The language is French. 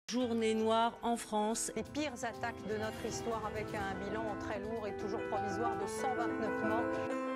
Journée noire en France. Les pires attaques de notre histoire avec un bilan très lourd et toujours provisoire de 129 morts.